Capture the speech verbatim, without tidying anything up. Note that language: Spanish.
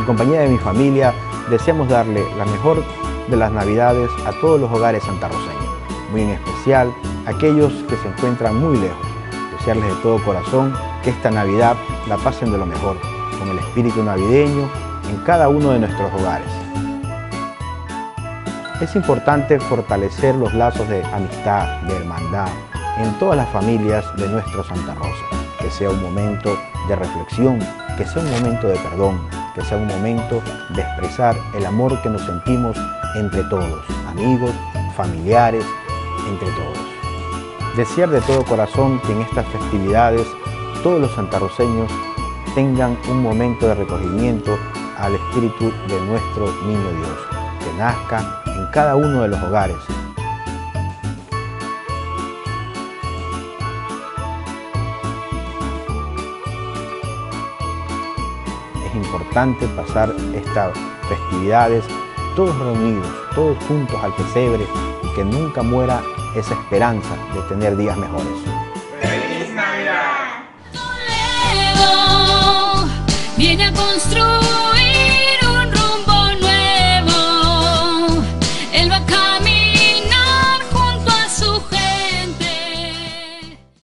En compañía de mi familia, deseamos darle la mejor de las Navidades a todos los hogares santarroceños, muy en especial a aquellos que se encuentran muy lejos. Desearles de todo corazón que esta Navidad la pasen de lo mejor, con el espíritu navideño en cada uno de nuestros hogares. Es importante fortalecer los lazos de amistad, de hermandad, en todas las familias de nuestro Santa Rosa. Que sea un momento de reflexión, que sea un momento de perdón, que sea un momento de expresar el amor que nos sentimos entre todos, amigos, familiares, entre todos. Desear de todo corazón que en estas festividades todos los santarroceños tengan un momento de recogimiento al espíritu de nuestro Niño Dios, que nazca en cada uno de los hogares. Es importante pasar estas festividades todos reunidos, todos juntos al pesebre, y que nunca muera esa esperanza de tener días mejores. ¡Feliz Navidad! Toledo viene a construir